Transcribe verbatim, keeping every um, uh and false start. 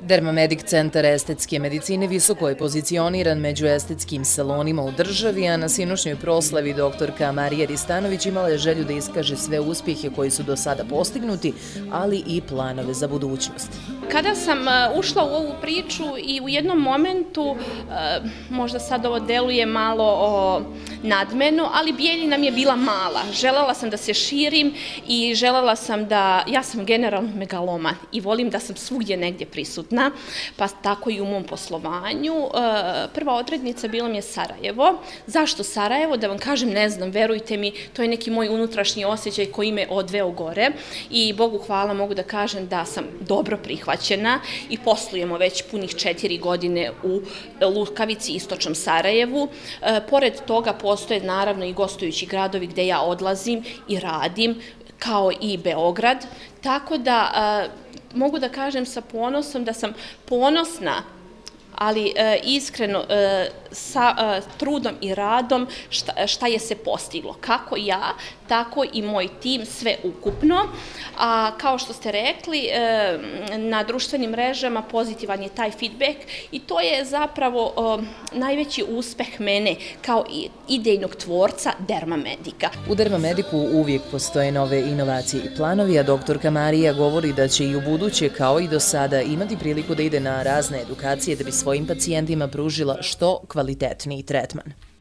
Dermamedik centar estetske medicine visoko je pozicioniran među estetskim salonima u državi, a na sinošnjoj proslavi doktorka Marija Ristanović imala je želju da iskaže sve uspjehe koji su do sada postignuti, ali i planove za budućnost. Kada sam ušla u ovu priču i u jednom momentu, možda sad ovo deluje malo nadmeno, ali Bijeljina mi je bila mala. Želela sam da se širim i želela sam da, ja sam generalno megaloman i volim da sam svugdje negdje prisutna, pa tako i u mom poslovanju. Prva odrednica bila mi je Sarajevo. Zašto Sarajevo? Da vam kažem, ne znam, verujte mi, to je neki moj unutrašnji osjećaj koji me odveo gore i Bogu hvala mogu da kažem da sam dobro prihvaćena i poslujemo već punih četiri godine u Lukavici, istočnom Sarajevu. Pored toga postoje naravno i gostujući gradovi gde ja odlazim i radim, kao i Beograd, tako da mogu da kažem sa ponosom da sam ponosna, ali iskreno sa trudom i radom šta je se postiglo. Kako ja, tako i moj tim, sve ukupno. A kao što ste rekli, na društvenim mrežama pozitivan je taj feedback i to je zapravo najveći uspeh mene kao idejnog tvorca Dermamedika. U Dermamediku uvijek postoje nove inovacije i planovi, a doktorka Marija govori da će i u buduće, kao i do sada, imati priliku da ide na razne edukacije da bi svojim pacijentima pružila što kvalitetniji tretman.